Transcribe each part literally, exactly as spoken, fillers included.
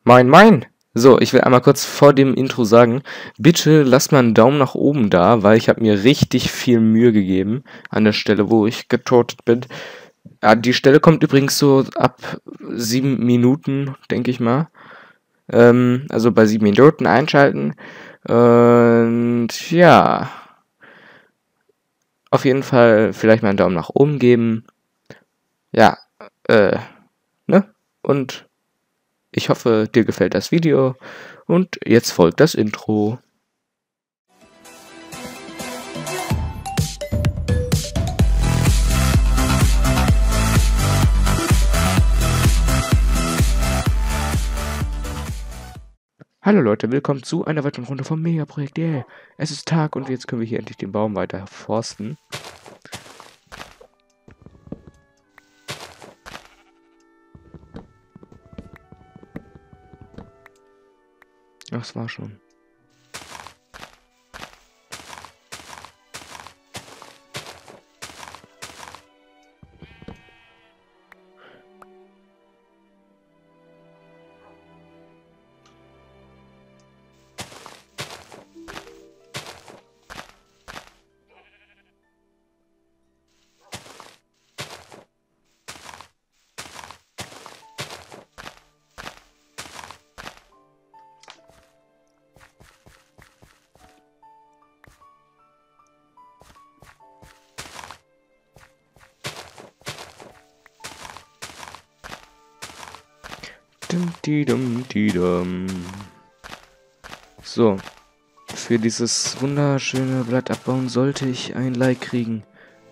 Moin, moin! So, ich will einmal kurz vor dem Intro sagen, bitte lasst mal einen Daumen nach oben da, weil ich habe mir richtig viel Mühe gegeben an der Stelle, wo ich getortet bin. Ja, die Stelle kommt übrigens so ab sieben Minuten, denke ich mal. Ähm, also bei sieben Minuten einschalten. Und ja, auf jeden Fall vielleicht mal einen Daumen nach oben geben. Ja, äh, ne? Und ich hoffe, dir gefällt das Video. Und jetzt folgt das Intro. Hallo Leute, willkommen zu einer weiteren Runde vom Megaprojekt. Yeah. Es ist Tag und jetzt können wir hier endlich den Baum weiter forsten. Ach, das war schon. So, für dieses wunderschöne Blatt abbauen sollte ich ein Like kriegen.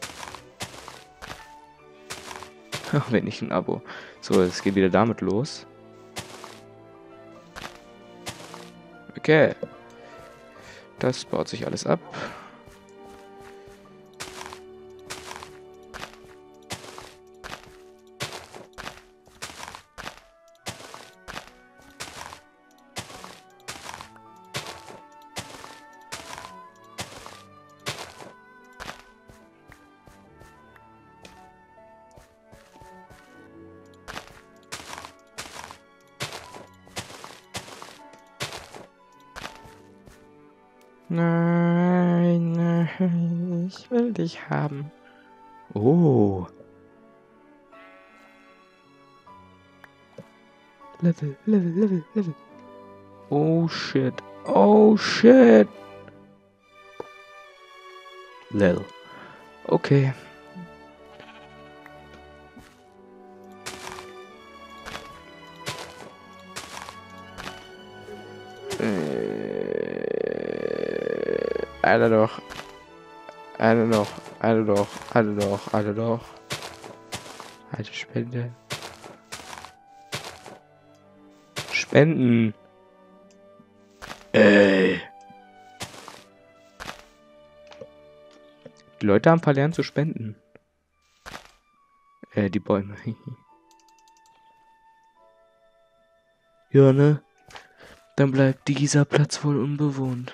Ach, wenn nicht ein Abo. So, es geht wieder damit los. Okay. Das baut sich alles ab. Nein, nein, ich will dich haben. Oh. Level, Level, Level, Level. Oh shit. Oh shit. Lel. Okay. Äh, Alter doch. Alter doch. Alter doch. Alter doch. Alter doch. Alte Spende. Spenden. Ey. Die Leute haben verlernt zu spenden. Äh, die Bäume. Ja, ne? Dann bleibt dieser Platz wohl unbewohnt.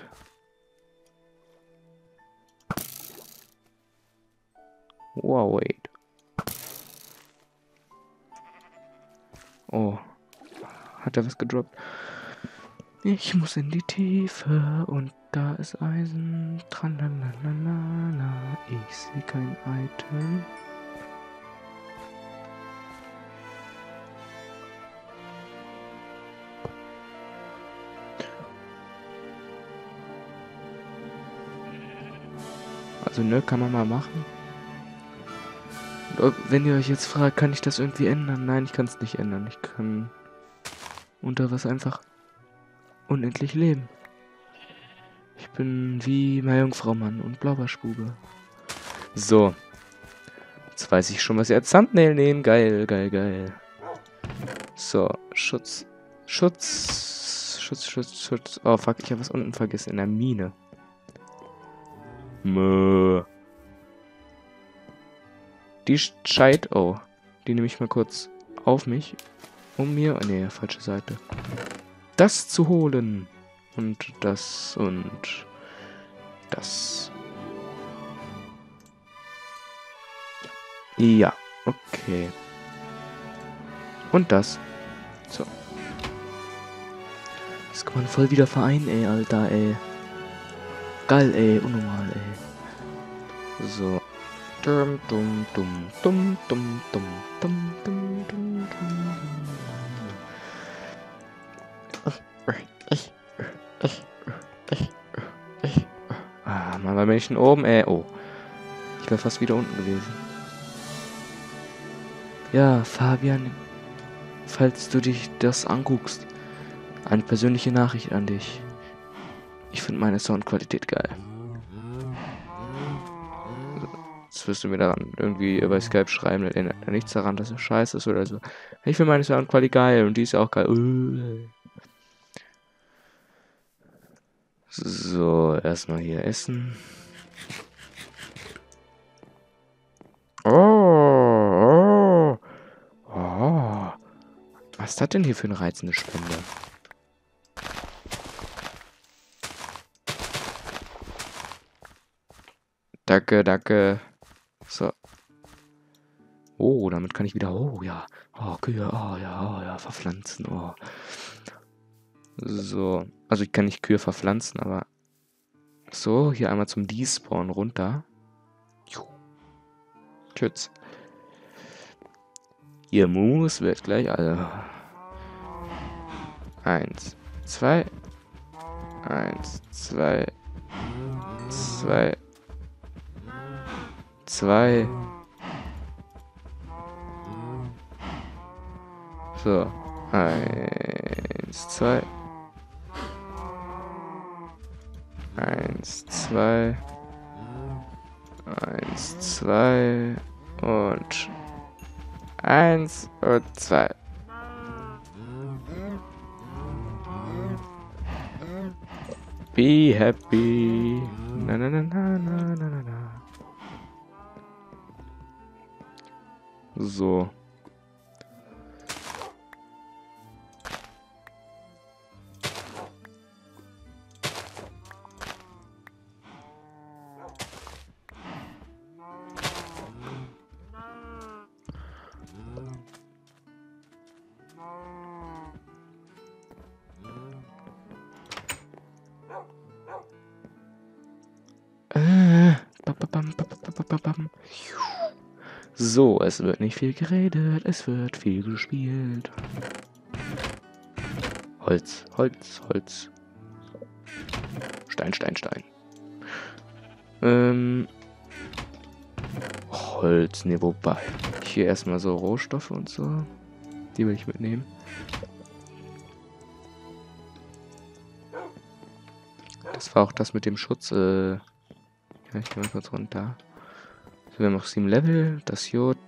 Wow, wait. Oh. Hat er was gedroppt? Ich muss in die Tiefe und da ist Eisen. Tralalala. Ich sehe kein Item. Also ne, kann man mal machen. Wenn ihr euch jetzt fragt, kann ich das irgendwie ändern? Nein, ich kann es nicht ändern. Ich kann unter was einfach unendlich leben. Ich bin wie Meerjungfraumann und Blaubarschbube. So. Jetzt weiß ich schon, was ihr als Thumbnail nehmen. Geil, geil, geil. So, Schutz. Schutz. Schutz, Schutz, Schutz. Oh, fuck, ich habe was unten vergessen. In der Mine. Mö. Die Scheit. Oh. Die nehme ich mal kurz auf mich. Um mir. Oh, nee, falsche Seite. Das zu holen. Und das und das. Ja, okay. Und das. So. Das kann man voll wieder vereinen, ey, Alter, ey. Geil, ey, unnormal, ey. So. Dum, dum, dum, dum, dum, dum, dum, dum, dum, dum. Ah, mal bei Menschen oben, ey. Oh. Ich wäre fast wieder unten gewesen. Ja, Fabian, falls du dich das anguckst, eine persönliche Nachricht an dich. Ich finde meine Soundqualität geil. Jetzt wirst du mir daran irgendwie bei Skype schreiben, da erinnert ja nichts daran, dass es scheiße ist oder so. Ich finde meine Soundqualität geil und die ist auch geil. So, erstmal hier essen. Oh, oh, oh. Was ist das denn hier für eine reizende Spende? Danke, danke. So. Oh, damit kann ich wieder... Oh, ja. Oh, Kühe. Oh, ja, oh, ja. Verpflanzen. Oh. So. Also ich kann nicht Kühe verpflanzen, aber... So, hier einmal zum Despawn runter. Tschüss. Ihr Mus wird gleich... Also... Eins, zwei... Eins, zwei... Zwei... Zwei... So. Eins, zwei... Eins, zwei... Eins, zwei... Und... Eins und zwei. Be happy. Na na na na na na na na. So. So, es wird nicht viel geredet, es wird viel gespielt. Holz, Holz, Holz. Stein, Stein, Stein. Ähm. Holz, ne, wobei. Hier erstmal so Rohstoffe und so. Die will ich mitnehmen. Das war auch das mit dem Schutz, äh. Ja, ich geh mal kurz runter. So, wir haben noch sieben Level, das Jod.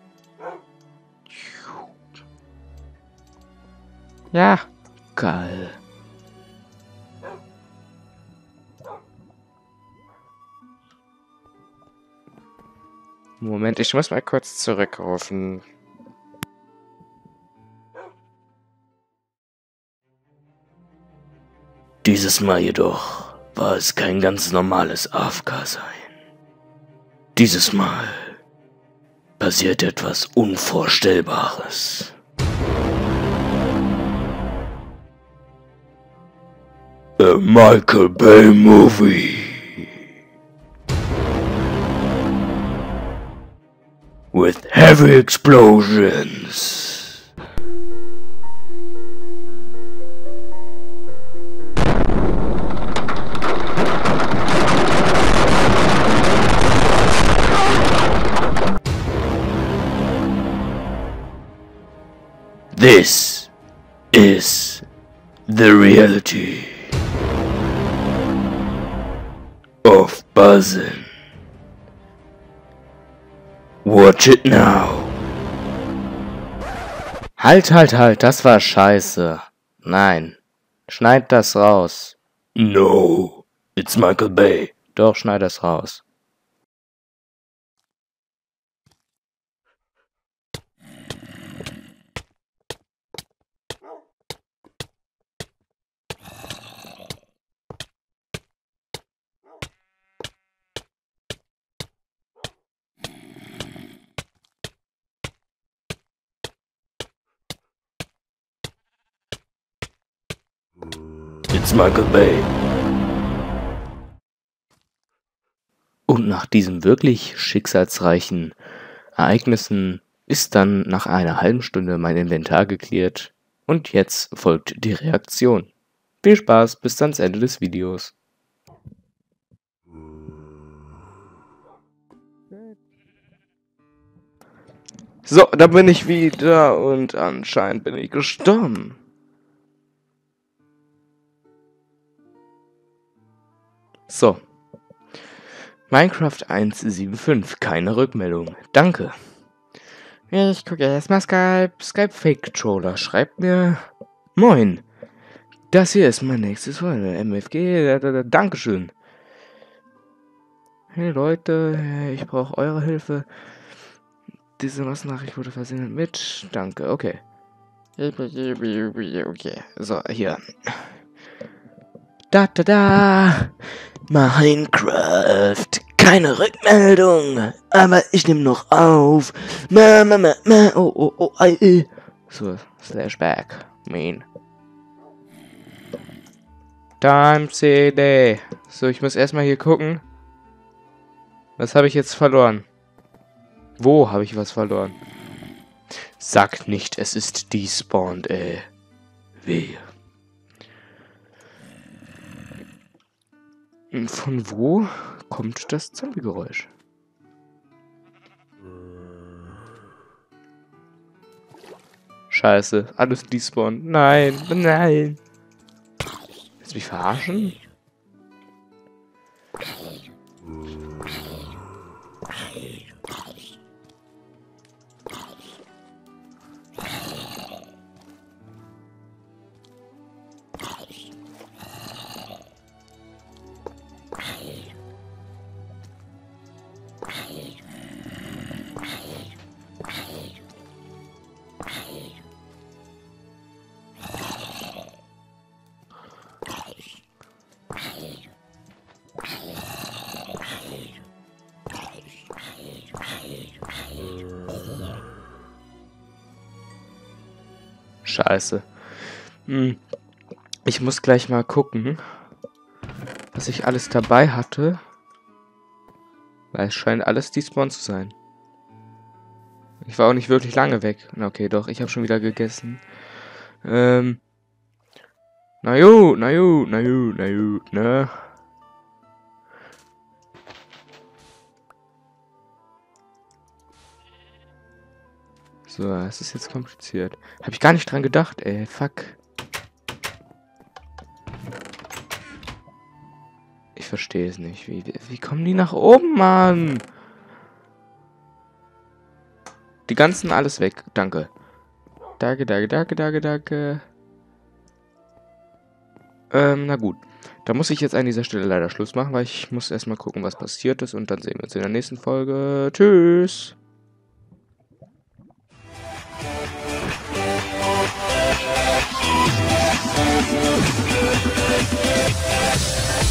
Ja, geil. Moment, ich muss mal kurz zurückrufen. Dieses Mal jedoch war es kein ganz normales A F K-Sein. Dieses Mal passiert etwas Unvorstellbares. A Michael Bay Movie. With heavy explosions. This is the reality of buzzing. Watch it now. Halt, halt, halt, das war scheiße. Nein, schneid das raus. No, it's Michael Bay. Doch, schneid das raus. It's Michael Bay. Und nach diesen wirklich schicksalsreichen Ereignissen ist dann nach einer halben Stunde mein Inventar geklärt und jetzt folgt die Reaktion. Viel Spaß bis ans Ende des Videos. So, da bin ich wieder und anscheinend bin ich gestorben. So. Minecraft eins Punkt sieben Punkt fünf, keine Rückmeldung. Danke. Ich gucke erstmal Skype. Skype Fake Controller schreibt mir: Moin. Das hier ist mein nächstes Folge. M F G. Dankeschön. Hey Leute, ich brauche eure Hilfe. Diese Nachricht wurde versendet mit. Danke, okay. Okay, so, hier. Da, da, da. Minecraft. Keine Rückmeldung. Aber ich nehme noch auf. Ma, ma, ma, ma. Oh, oh, oh, ei. So, slash back. Mean. Time C D. So, ich muss erstmal hier gucken. Was habe ich jetzt verloren? Wo habe ich was verloren? Sag nicht, es ist despawned, ey. Wehe. Von wo kommt das Zombie-Geräusch? Scheiße, alles despawned. Nein, nein. Willst du mich verarschen? Scheiße. Hm. Ich muss gleich mal gucken, was ich alles dabei hatte. Weil es scheint alles despawn zu sein. Ich war auch nicht wirklich lange weg. Okay, doch, ich habe schon wieder gegessen. Ähm. Na gut, na gut, na gut, na gut, ne? So, es ist jetzt kompliziert. Habe ich gar nicht dran gedacht, ey. Fuck. Ich verstehe es nicht. Wie, wie kommen die nach oben, Mann? Die ganzen alles weg. Danke. Danke, danke, danke, danke, danke. Ähm, na gut. Da muss ich jetzt an dieser Stelle leider Schluss machen, weil ich muss erstmal gucken, was passiert ist. Und dann sehen wir uns in der nächsten Folge. Tschüss. We'll be right back.